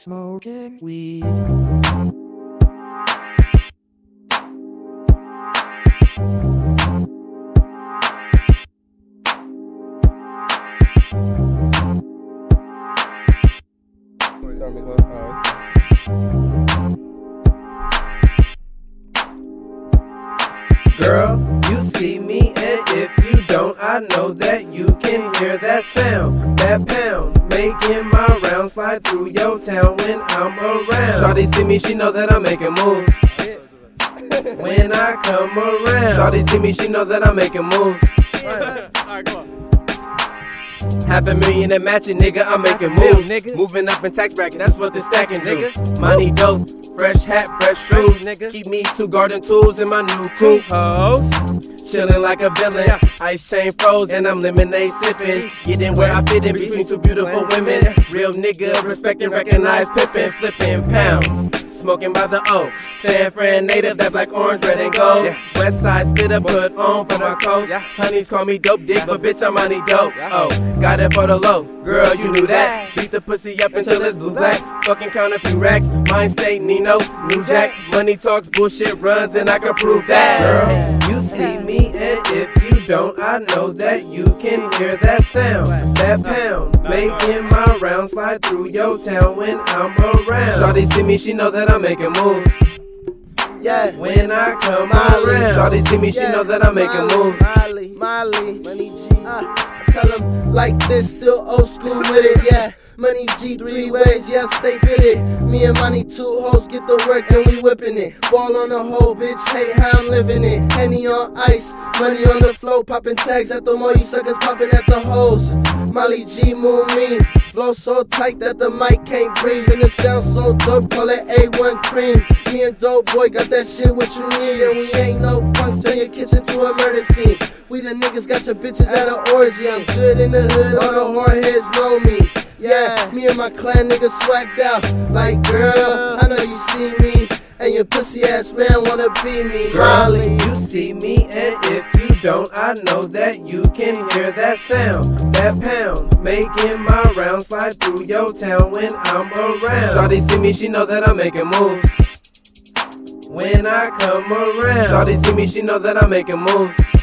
smoking weed. Girl, you see me, and if you don't, I know that you can hear that sound, that pound, making my rounds slide through your town when I'm around. Shawty see me, she know that I'm making moves. When I come around, shawty see me, she know that I'm making moves. $500,000 and matching, nigga, I'm making moves. Moving up in tax bracket, that's what the stacking do. Money dope, fresh hat, fresh shoes. Keep me 2 garden tools in my new coupe. Chillin' like a villain, ice chain froze, and I'm lemonade sippin'. Getting where I fit in between 2 beautiful women. Real nigga, respect and recognize pippin', flippin' pounds. Smoking by the O, San Fran native, that black, orange, red, and gold. West side spitter, put on for my coast. Honeys call me dope dick, but bitch, I'm money dope. Oh, got it for the low, girl, you knew that. Beat the pussy up until it's blue black. Fucking count a few racks, mind state Nino, New Jack. Money talks, bullshit runs, and I can prove that. Girl, you see me, and if you don't, I know that you can hear that sound, that pound, making my rounds slide through your town when I'm around. Shawty see me, she know that I'm making moves. Yeah, when I come around, shawty see me, she know that I'm making moves. Molly, Money G. I tell them like this, still old school with it, yeah. Money G 3 ways, yeah, stay fitted. Me and Money 2 hoes get the work and we whipping it. Ball on the hole, bitch, hate how I'm living it. Henny on ice, money on the flow, popping tags at the mall, you suckers popping at the hoes. Molly G move me, flow so tight that the mic can't breathe. And it sounds so dope, call it A1 cream. Me and Dope Boy got that shit what you need. And we ain't no punks, turn your kitchen to a murder scene. We the niggas got your bitches at an orgy. I'm good in the hood, all the hardheads know me. Yeah, me and my clan niggas swagged out. Like, girl, I know you see me, and your pussy ass man wanna be me. Molly, you see me, and if you don't, I know that you can hear that sound, that pound, making my rounds slide through your town when I'm around. Shawty see me, she know that I'm making moves. When I come around, shawty see me, she know that I'm making moves.